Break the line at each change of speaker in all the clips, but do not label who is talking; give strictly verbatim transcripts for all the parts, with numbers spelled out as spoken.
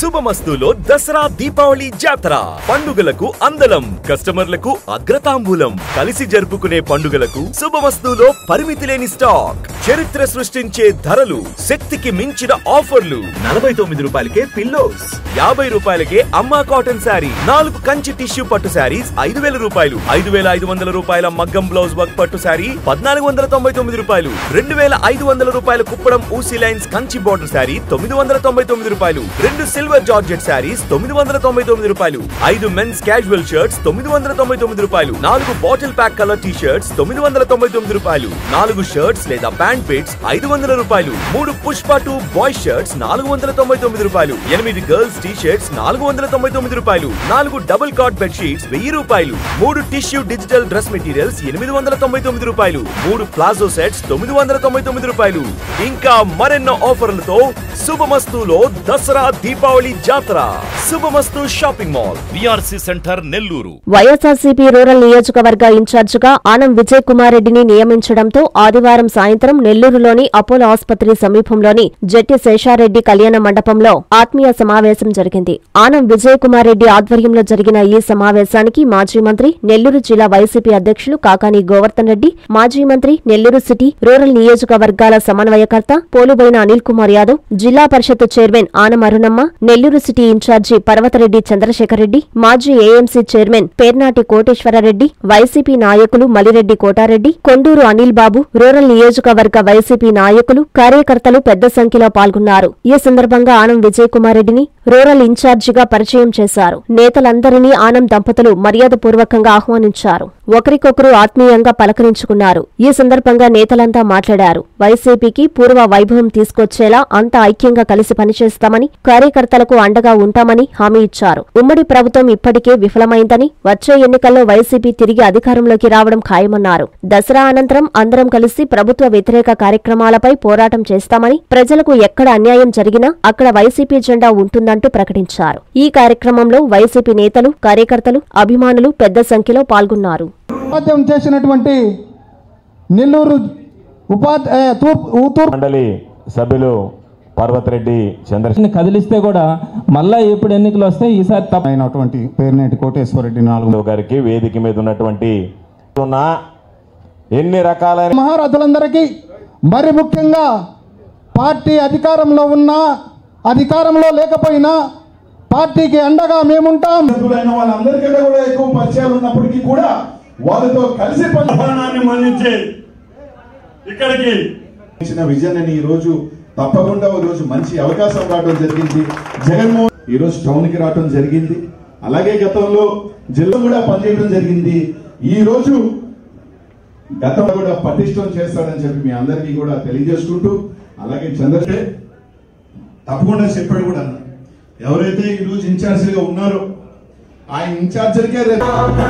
శుభమస్తులో దసరా దీపావళి జాతర పండుగలకు అందలం కస్టమర్లకు అగ్రతాంబూలం కలిసి జరుపుకునే పండుగలకు శుభమస్తులో పరిమితి లేని స్టాక్ చరిత్ర సృష్టించే ధరలు శక్తికి మించిన ఆఫర్లు నలభై తొమ్మిది రూపాయలకే పిల్లోస్ యాభై రూపాయలకే అమ్మా కాటన్ శారీ నాలుగు కంచి టిష్యూ పట్టు శారీస్ ఐదు వేల రూపాయలు ఐదు వేల ఐదు వందల రూపాయల మగ్గం బ్లౌజ్ వర్క్ పట్టు శారీ పద్నాలుగు వందల తొంభై తొమ్మిది రూపాయలు రెండు వేల ఐదు వందల రూపాయల కుప్పడం ఊసీ లైన్స్ కంచి బోర్డర్ శారీ తొమ్మిది వందల తొంభై తొమ్మిది రూపాయలు రెండు సిల్వర్ జార్జెట్ శారీస్ తొమ్మిది వందల తొంభై తొమ్మిది రూపాయలు ఐదు మెన్స్ క్యాజువల్ షర్ట్స్ తొమ్మిది వందల తొంభై తొమ్మిది రూపాయలు నాలుగు bottle pack colour T shirts తొమ్మిది వందల తొంభై తొమ్మిది రూపాయలు నాలుగు షర్ట్స్ లేదా ప్యాంట్ పిట్స్ ఐదు వందల రూపాయలు మూడు పుష్ప టూ బాయ్ షర్ట్స్ నాలుగు వందల తొంభై తొమ్మిది రూపాయలు ఎనిమిది గర్ల్స్ టీ షర్ట్స్ నాలుగు వందల తొంభై తొమ్మిది రూపాయలు నాలుగు డబుల్ కాట్ బెడ్ షీట్స్ వెయ్యి రూపాయలు మూడు టిష్యూ డిజిటల్ డ్రెస్ మెటీరియల్స్ ఎనిమిది వందల తొంభై తొమ్మిది రూపాయలు మూడు ప్లాజో సెట్స్ తొమ్మిది వందల తొంభై తొమ్మిది రూపాయలు ఇంకా మరెన్నో ఆఫర్లతో శుభమస్తులో Dasara Deepavali jatara Shubhamastu shopping mall VRC centre Nellore.
YSRCP rural నియోజకవర్గ ఇన్ఛార్జిగా ఆనం విజయ్ కుమార్ రెడ్డిని నియమించడంతో ఆదివారం సాయంత్రం నెల్లూరులోని అపోలో ఆసుపత్రి సమీపంలోని జట్టి శేషారెడ్డి కళ్యాణ మండపంలో ఆత్మీయ సమావేశం జరిగింది. ఆనం విజయ్ కుమార్ రెడ్డి ఆధ్వర్యంలో జరిగిన ఈ సమావేశానికి మాజీ మంత్రి నెల్లూరు జిల్లా వైసీపీ అధ్యక్షులు కాకాని గోవర్ధన్ రెడ్డి, మాజీ మంత్రి నెల్లూరు సిటీ రూరల్ నియోజకవర్గాల సమన్వయకర్త Poluboina Anil Kumar Yadav, zilla parishad chairman Anam Arunamma, Nellore city incharge Parvathareddy Chandrasekhar Reddy, మాజీ AMC chairman Pernati Koteswarareddy, YCP నాయకులు మలిరెడ్డి కోటారెడ్డి, కొండూరు అనిల్ బాబు, రూరల్ నియోజకవర్గ వైసీపీ నాయకులు కార్యకర్తలు పెద్ద సంఖ్యలో పాల్గొన్నారు. ఈ సందర్భంగా ఆనం విజయ్ కుమార్ రెడ్డిని రూరల్ ఇన్ఛార్జిగా పరిచయం చేశారు. నేతలందరినీ ఆనం దంపతులు మర్యాదపూర్వకంగా ఆహ్వానించారు. ఒకరికొకరు ఆత్మీయంగా పలకరించుకున్నారు. ఈ సందర్భంగా నేతలంతా మాట్లాడారు. వైసీపీకి పూర్వ వైభవం తీసుకొచ్చేలా అంతా ఐక్యంగా కలిసి పనిచేస్తామని, కార్యకర్తలకు అండగా ఉంటామని హామీ ఇచ్చారు. ఉమ్మడి ప్రభుత్వం ఇప్పటికే విఫలమైందని, వచ్చే ఎన్నికల్లో వైసీపీ తిరిగి అధికారంలోకి రావడం ఖాయమన్నారు. దసరా అనంతరం అందరం కలిసి ప్రభుత్వ వ్యతిరేక కార్యక్రమాలపై పోరాటం చేస్తామని, ప్రజలకు ఎక్కడ అన్యాయం జరిగినా అక్కడ వైసీపీ జెండా ఉంటుందంటూ ప్రకటించారు. ఈ కార్యక్రమంలో వైసీపీ నేతలు, కార్యకర్తలు, అభిమానులు పెద్ద సంఖ్యలో పాల్గొన్నారు.
చేసినటువంటి నెల్లూరు ఉపాధ్యాయ
మండలి సభ్యులు పర్వతరెడ్డి చంద్రశేఖర్
కదిలిస్తే కూడా మళ్ళా ఎప్పుడు ఎన్నికలు వస్తే ఈసారి తప్పైనటువంటి పేర్నేటి కోటేశ్వరరెడ్డి నాలుగు
గారికి వేదిక మీద ఉన్నటువంటి ఎన్ని రకాలైన
మహారథులందరికీ, మరి ముఖ్యంగా పార్టీ అధికారంలో ఉన్నా అధికారంలో లేకపోయినా పార్టీకి అండగా మేముంటాం.
వాళ్ళందరికంటే కూడా ఎక్కువ పరిచయాలు ఉన్నప్పటికీ కూడా వాళ్ళతో కలిసి పరిపాలనాన్ని మన్నించి ఇక్కడికి ఇచ్చిన విజన్ ఈ రోజు తప్పకుండా ఒక రోజు మంచి అవకాశం రావడం జరిగింది. జగన్మోహన్ ఈ రోజు టౌన్ కి రావడం జరిగింది. అలాగే గతంలో జిల్లా కూడా పనిచేయడం జరిగింది. ఈ రోజు గతంలో కూడా పటిష్టం చేస్తాడని చెప్పి మీ అందరికీ కూడా తెలియజేసుకుంటూ, అలాగే చంద్రశేఖర్ తప్పకుండా చెప్పాడు కూడా, ఎవరైతే ఈ రోజు ఇన్ఛార్జిగా ఉన్నారో ఆ ఇన్ఛార్జీలకే రేపు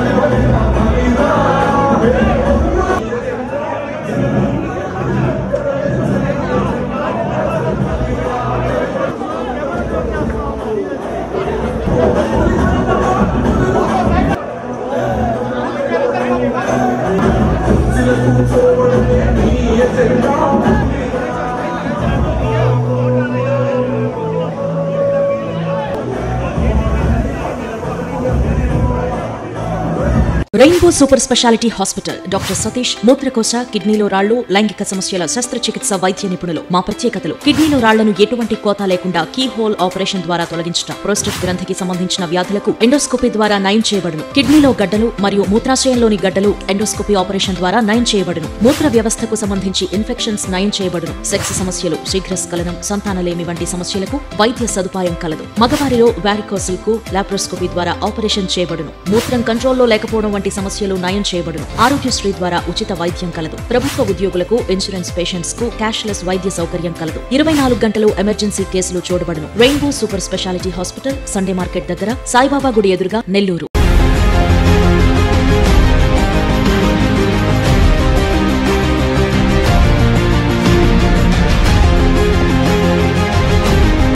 rainbow super speciality hospital doctor Satish మూత్రకోశ, కిడ్నీలో రాళ్లు, లైంగిక సమస్యల శస్త్రచికిత్స వైద్య నిపుణులు. మా ప్రత్యేకతలు: కిడ్నీలో రాళ్లను ఎటువంటి కోత లేకుండా కీ హోల్ ఆపరేషన్ ద్వారా తొలగించడం, ప్రోస్టేట్ గ్రంథికి సంబంధించిన వ్యాధులకు ఎండోస్కోపీ ద్వారా నయం చేయబడును. కిడ్నీలో గడ్డలు మరియు మూత్రాశయంలోని గడ్డలు ఎండోస్కోపీ ఆపరేషన్ ద్వారా నయం చేయబడును. మూత్ర వ్యవస్థకు సంబంధించి ఇన్ఫెక్షన్స్ నయం చేయబడును. సెక్స్ సమస్యలు, శీఘ్రస్ఖలనం, సంతానలేమి వంటి సమస్యలకు వైద్య సదుపాయం కలదు. మగవారిలో వారికోసిల్ కు లాప్రోస్కోపీ ద్వారా ఆపరేషన్ చేయబడును. మూత్రం కంట్రోల్లో లేకపోవడం వంటి సమస్యలు నయం చేయబడును. ఆరోగ్యశ్రీ ద్వారా ఉచిత వైద్యం కలదు. ప్రభుత్వ ఉద్యోగులకు, ఇన్సూరెన్స్ పేషెంట్స్ కు క్యాష్లెస్ వైద్య సౌకర్యం కలదు. ఇరవై నాలుగు గంటలు ఎమర్జెన్సీ కేసులు చూడబడును. Rainbow super speciality hospital, Sunday market దగ్గర, సాయిబాబా గుడి ఎదురుగా, నెల్లూరు.